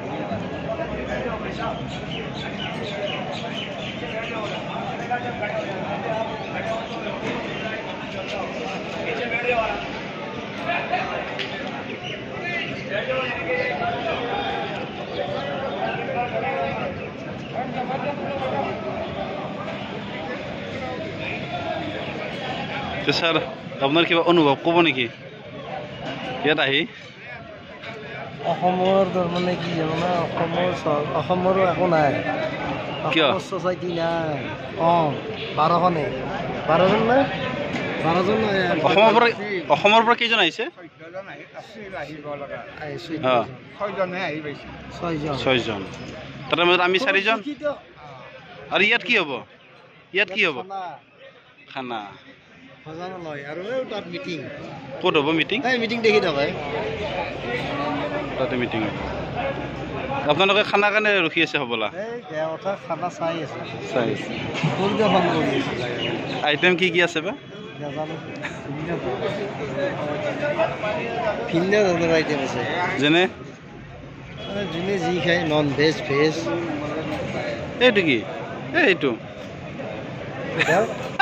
sir আপনার কিবা অনুভব কব নেকি ইয়াত আহি অসমৰ মানে কি জানা অসমৰো একো নাই কিয় ছ'চাইটি নাই অঁ 12খনে 12জন নাই 12জন নাই অসমৰ পৰা কেইজন আহিছে 6জন তাৰে মাজত আমি 4জন আৰু ইয়াত কি হ'ব খানা আৰু তাত মিটিং ক'ত হ'ব মিটিং মিটিং দেখি থাকে তাতে মিটিং হ'ব আপোনালোকে খানা কাৰণে ৰখি আছে হ'বলা খানা চাই আছে আইটেম কি কি আছে বা ভিন্ন ধৰণৰ আইটেম আছে যেনে যোনে যি খায় নন ভেজ ভেজ এইটো কি এইটো